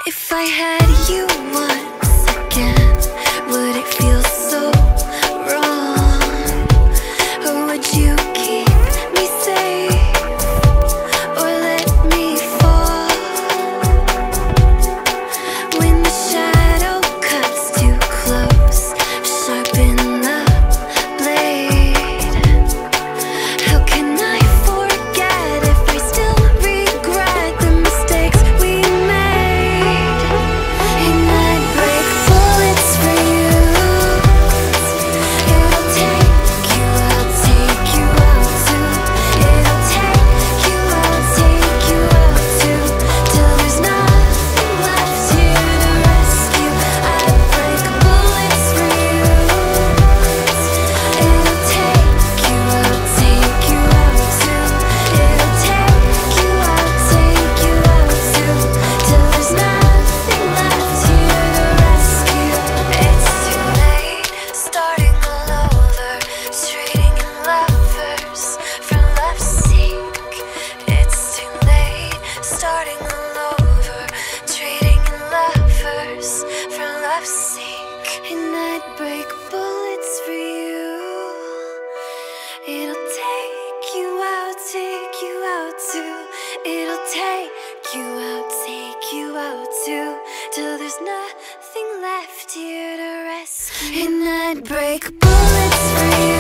If I had you once again, would it feel so wrong? Or would you keep me safe, or let me fall? When the shadow cuts too close, sharpen the blade. How can I forget if I still regret the mistakes we made? And I'd break bullets for you. It'll take you, I'll take you out too. It'll take you, I'll take you out too, till there's nothing left here to rescue. I'd break bullets for you. It'll take you, I'll take you out too. It'll take you, I'll take you out too, till there's nothing left here to rescue. It's too late, starting all over, trading in lovers for love's sake. It's too late, starting all over, trading in lovers for love's sake. And I'd break bullets for you. It'll take you out too. It'll take you out too, till there's nothing left here to rescue. And I'd break bullets for you.